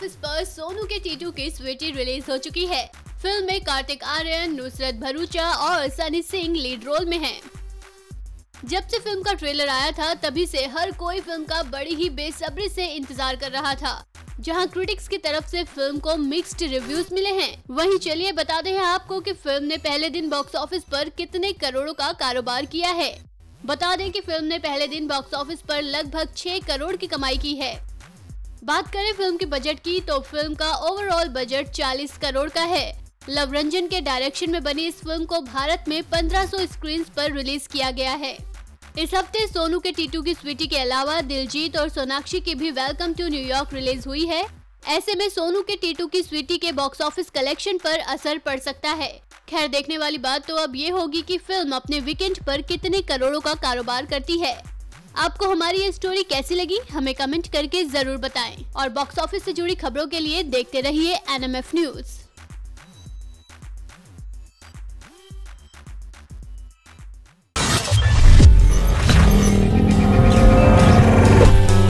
Office पर सोनू के टीटू की स्वीटी रिलीज हो चुकी है। फिल्म में कार्तिक आर्यन, नुसरत भरूचा और सनी सिंह लीड रोल में हैं। जब से फिल्म का ट्रेलर आया था तभी से हर कोई फिल्म का बड़ी ही बेसब्री से इंतजार कर रहा था। जहां क्रिटिक्स की तरफ से फिल्म को मिक्स्ड रिव्यूज मिले हैं, वहीं चलिए बता दें आपको कि फिल्म ने पहले दिन बॉक्स ऑफिस पर कितने करोड़ों का कारोबार किया है। बता दें कि फिल्म ने पहले दिन बॉक्स ऑफिस पर लगभग 6 करोड़ की कमाई की है। बात करें फिल्म के बजट की तो फिल्म का ओवरऑल बजट 40 करोड़ का है। लव रंजन के डायरेक्शन में बनी इस फिल्म को भारत में 1500 स्क्रीन पर रिलीज किया गया है। इस हफ्ते सोनू के टीटू की स्वीटी के अलावा दिलजीत और सोनाक्षी की भी वेलकम टू न्यूयॉर्क रिलीज हुई है। ऐसे में सोनू के टीटू की स्वीटी के बॉक्स ऑफिस कलेक्शन पर असर पड़ सकता है। खैर, देखने वाली बात तो अब ये होगी कि फिल्म अपने वीकेंड पर कितने करोड़ों का कारोबार करती है। आपको हमारी ये स्टोरी कैसी लगी, हमें कमेंट करके जरूर बताएं और बॉक्स ऑफिस से जुड़ी खबरों के लिए देखते रहिए NMF न्यूज।